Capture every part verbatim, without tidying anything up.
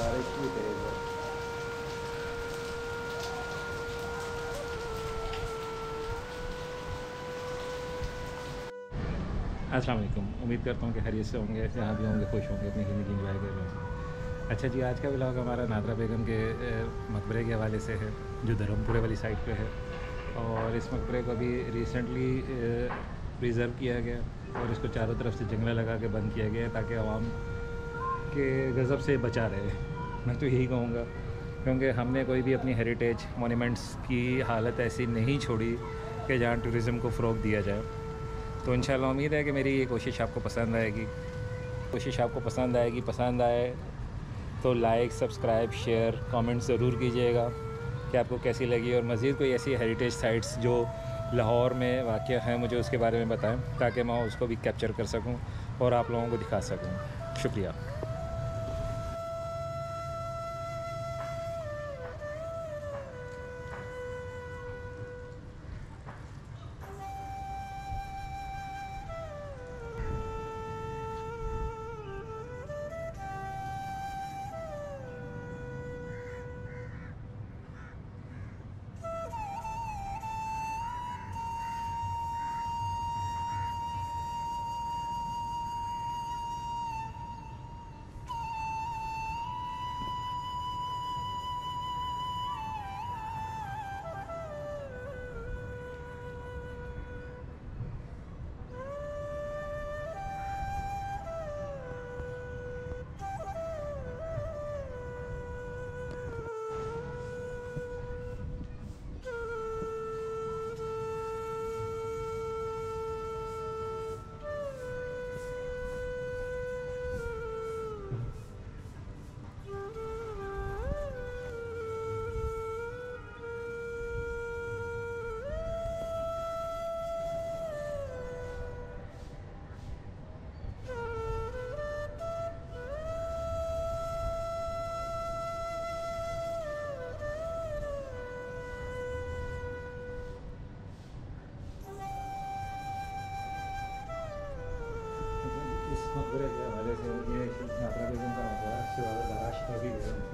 बारिश भी तेज है। अस्सलाम वालेकुम, उम्मीद करता हूँ कि खैरियत से होंगे, जहाँ भी होंगे खुश होंगे, अपनी ज़िंदगी इंजॉय कर रहे होंगे। अच्छा जी, आज का व्लॉग हमारा नादरा बेगम के मकबरे के हवाले से है, जो धर्मपुरे वाली साइड पे है। और इस मकबरे को अभी रिसेंटली प्रिज़र्व किया गया और इसको चारों तरफ से जंगला लगा के बंद किया गया ताकि आवाम के गज़ब से बचा रहे। मैं तो यही कहूँगा, क्योंकि हमने कोई भी अपनी हेरिटेज मोन्यूमेंट्स की हालत ऐसी नहीं छोड़ी कि जहाँ टूरिज़म को फ़रोग़ दिया जाए। तो इंशाल्लाह उम्मीद है कि मेरी ये कोशिश आपको पसंद आएगी कोशिश आपको पसंद आएगी पसंद आए तो लाइक, सब्सक्राइब, शेयर, कमेंट ज़रूर कीजिएगा कि आपको कैसी लगी। और मज़ीद कोई ऐसी हेरिटेज साइट्स जो लाहौर में वाक़या हैं, मुझे उसके बारे में बताएं ताकि मैं उसको भी कैप्चर कर सकूं और आप लोगों को दिखा सकूं। शुक्रिया। मकबरे के हवाले से ये नादरा बेगम का मकबरा शहजादा दारा शिकोह की बेगम थी।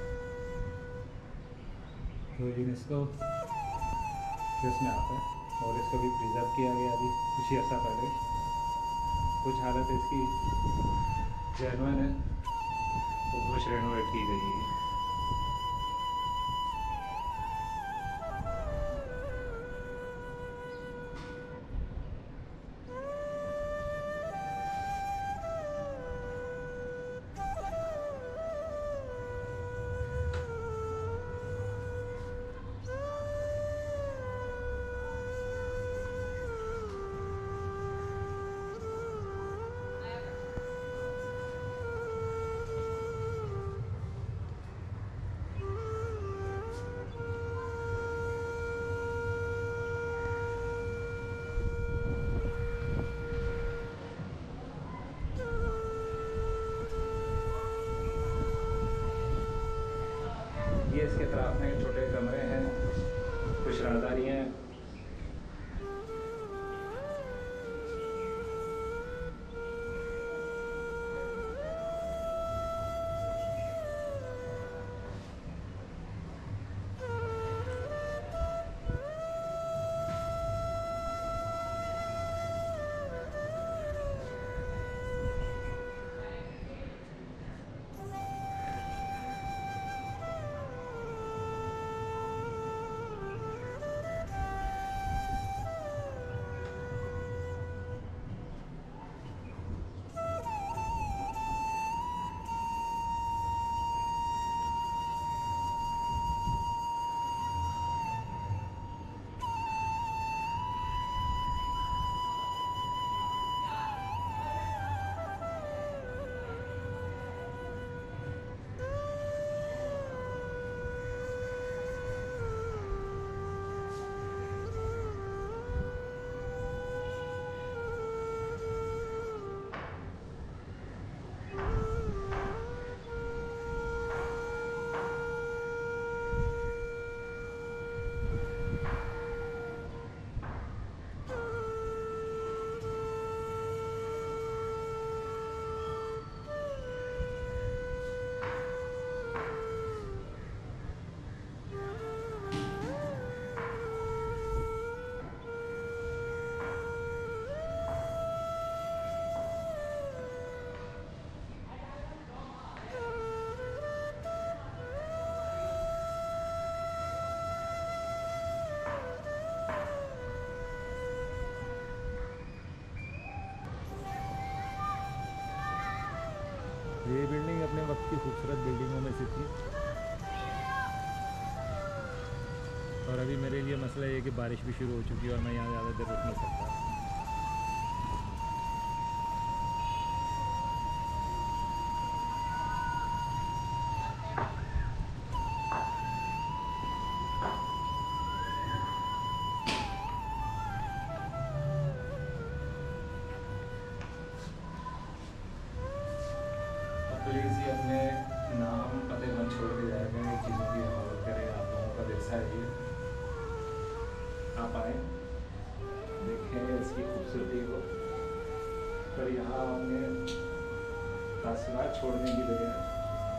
तो यूनेस्को इसमें आता है और इसको भी प्रिजर्व किया गया अभी कुछ ही अर्सा पहले। कुछ हालत इसकी जैनुअन है तो कुछ रेनोवेट की गई है। ये बिल्डिंग अपने वक्त की खूबसूरत बिल्डिंगों में से थी, और अभी मेरे लिए मसला ये है कि बारिश भी शुरू हो चुकी है और मैं यहाँ ज़्यादा देर रुक नहीं सकता। प्लीज़ ये अपने नाम पते मन छोड़ के जाएगा, इन चीज़ों की हिफाजत करें। आप लोगों का विरसा है ये, आप आए देखें इसकी खूबसूरती को। पर यहाँ हमने तासीरात छोड़ने की जगह है।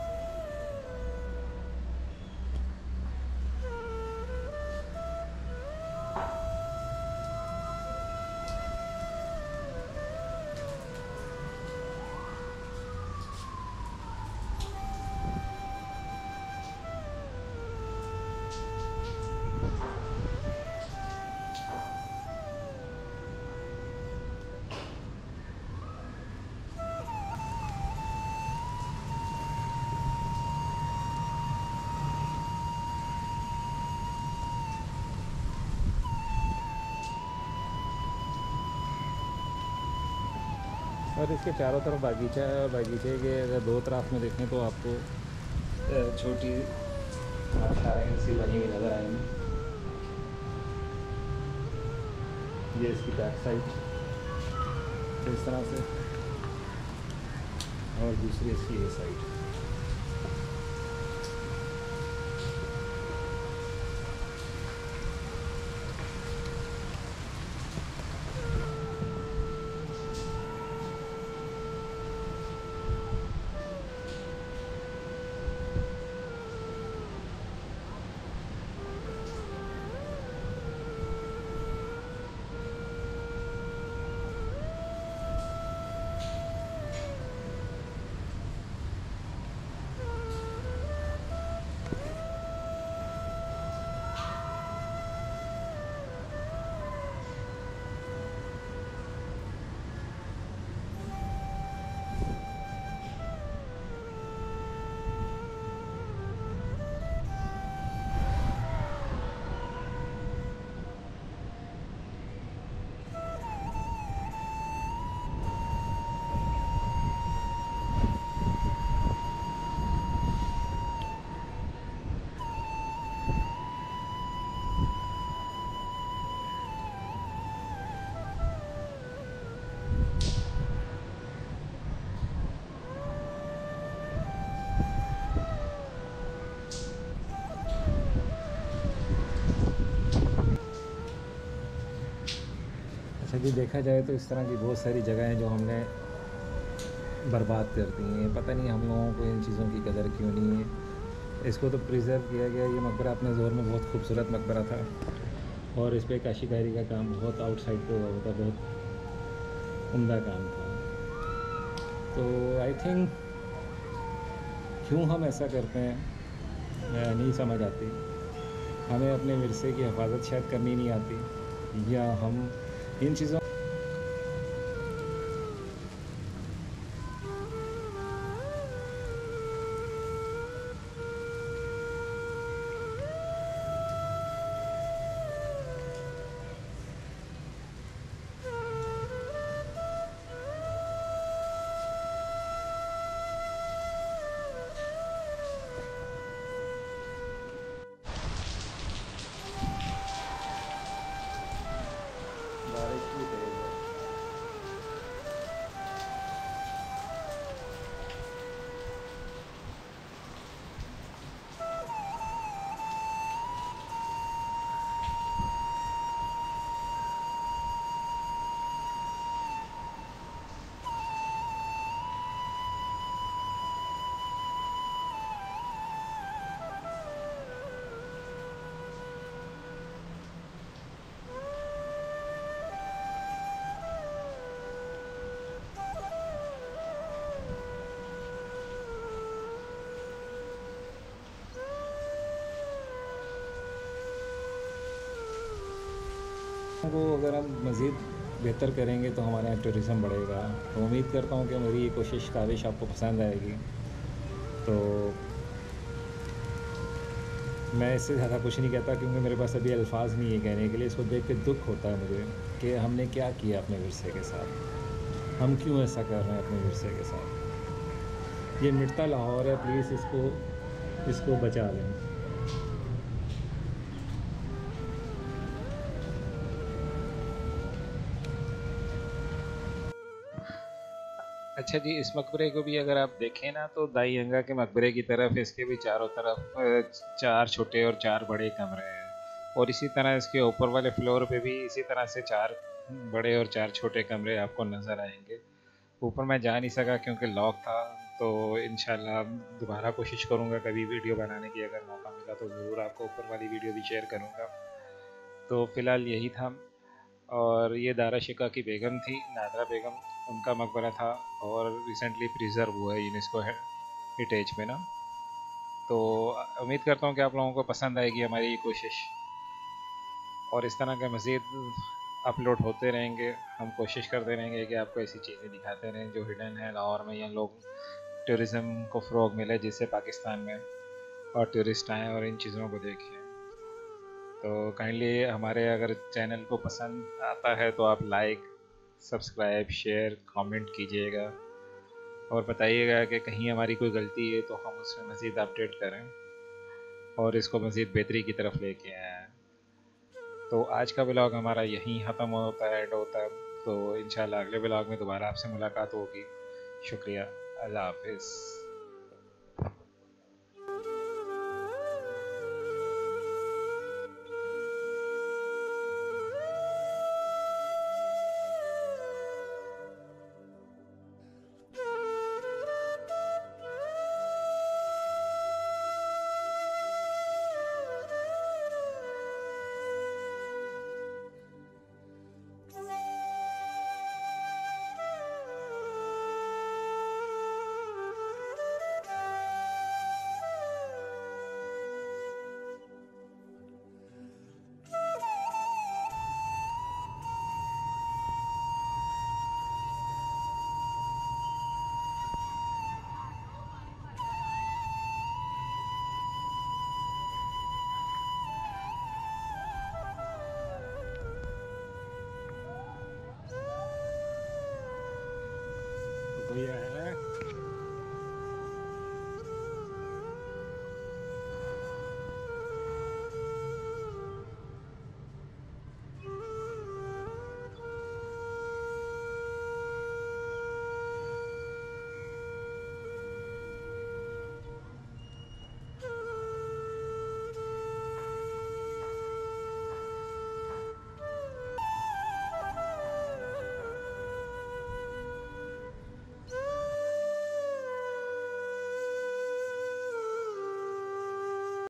और इसके चारों तरफ बागीचा है, और बागीचे के अगर दो तरफ में देखें तो आपको छोटी आशाएं सी बनी हुई नज़र आएंगी। ये इसकी बैक साइड इस तरह से, और दूसरी इसकी ये साइड। अच्छा जी, देखा जाए तो इस तरह की बहुत सारी जगह हैं जो हमने बर्बाद कर दी हैं। पता नहीं हम लोगों को इन चीज़ों की कदर क्यों नहीं है। इसको तो प्रिजर्व किया गया। ये मकबरा अपने ज़ोर में बहुत खूबसूरत मकबरा था, और इस पर काशीकारी का काम बहुत आउटसाइड पे हुआ था, बहुत उम्दा काम था। तो आई थिंक क्यों हम ऐसा करते हैं नहीं समझ आती। हमें अपने विरसे की हिफाजत शायद करनी नहीं आती, या हम इन चीज़ों बारिश भी तेज है। को अगर हम मज़ीद बेहतर करेंगे तो हमारे यहाँ टूरिज़म बढ़ेगा। तो उम्मीद करता हूँ कि मेरी ये कोशिश काविश आपको पसंद आएगी। तो मैं इससे ज़्यादा कुछ नहीं कहता क्योंकि मेरे पास अभी अल्फाज नहीं है कहने के लिए। इसको देख के दुख होता है मुझे कि हमने क्या किया अपने विरसे के साथ, हम क्यों ऐसा कर रहे हैं अपने विरसे के साथ। ये मिटता लाहौर है, प्लीज़ इसको इसको बचा लें। अच्छा जी, इस मकबरे को भी अगर आप देखें ना तो दाई अंगा के मकबरे की तरफ इसके भी चारों तरफ चार छोटे और चार बड़े कमरे हैं, और इसी तरह इसके ऊपर वाले फ्लोर पे भी इसी तरह से चार बड़े और चार छोटे कमरे आपको नज़र आएंगे। ऊपर मैं जा नहीं सका क्योंकि लॉक था, तो इंशाल्लाह दोबारा कोशिश करूँगा कभी वीडियो बनाने की, अगर मौका मिला तो ज़रूर आपको ऊपर वाली वीडियो भी शेयर करूँगा। तो फ़िलहाल यही था। और ये दारा शिका की बेगम थी, नादरा बेगम, उनका मकबरा था और रिसेंटली प्रिजर्व हुआ है यूनेस्को हेरिटेज में ना। तो उम्मीद करता हूँ कि आप लोगों को पसंद आएगी हमारी ये कोशिश, और इस तरह के मज़ीद अपलोड होते रहेंगे। हम कोशिश करते रहेंगे कि आपको ऐसी चीज़ें दिखाते रहें जो हिडन है लाहौर में, या लोग टूरिज़म को फ़रोग मिले जिससे पाकिस्तान में और टूरिस्ट आएँ और इन चीज़ों को देखें। तो काइंडली हमारे अगर चैनल को पसंद आता है तो आप लाइक, सब्सक्राइब, शेयर, कमेंट कीजिएगा और बताइएगा कि कहीं हमारी कोई गलती है तो हम उसमें मज़ीद अपडेट करें और इसको मज़ीद बेहतरी की तरफ लेके आएँ। तो आज का व्लॉग हमारा यहीं ख़त्म होता है, एंड होता है। तो इंशाल्लाह अगले व्लॉग में दोबारा आपसे मुलाकात होगी। शुक्रिया, अल्लाह हाफिज़। भैया है